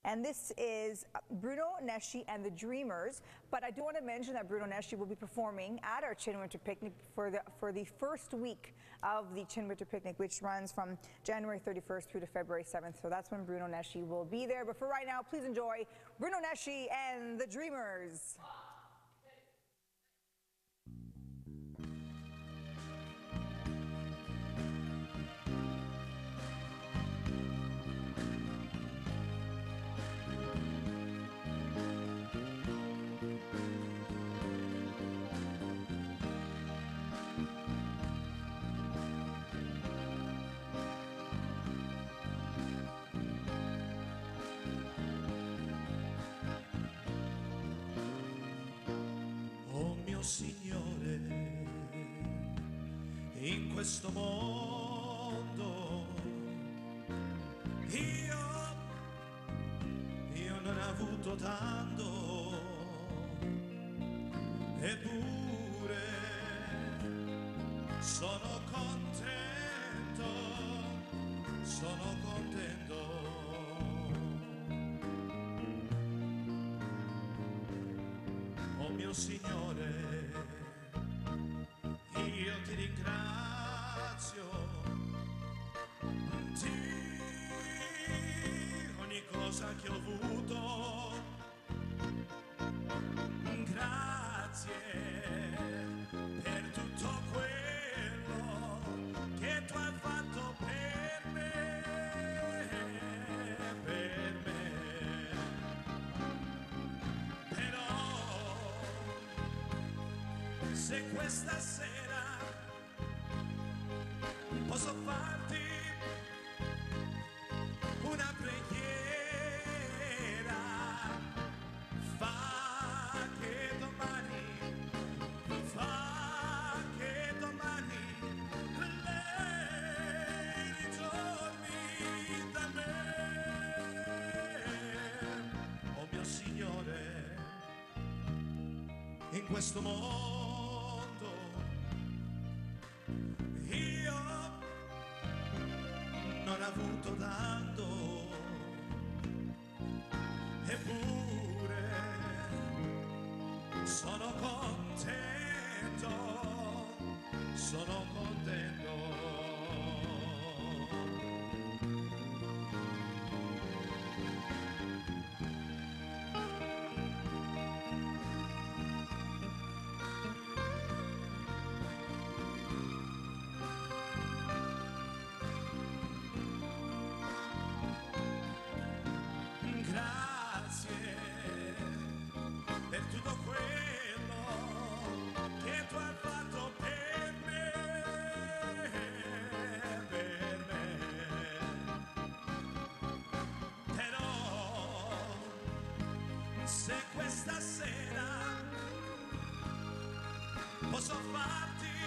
and this is Bruno Nesci and the Dreamers. But I do want to mention that Bruno Nesci will be performing at our Chin Winter Picnic for the first week of the Chin Winter Picnic, which runs from January 31st through to February 7th. So that's when Bruno Nesci will be there. But for right now, please enjoy Bruno Nesci and the Dreamers. Oh mio Signore, in questo mondo io non ho avuto tanto, eppure sono contento, sono contento. Oh mio Signore, io ti ringrazio di ogni cosa che ho avuto. Grazie per tutto quello che tu hai fatto per me, per me. Se questa sera posso farti una preghiera, fa che domani lei ritorni da me. Oh mio Signore, in questo mondo io non ho avuto tanto, eppure sono contento, sono contento. Grazie per tutto quello che tu hai fatto per me, per me. Però se questa sera posso farti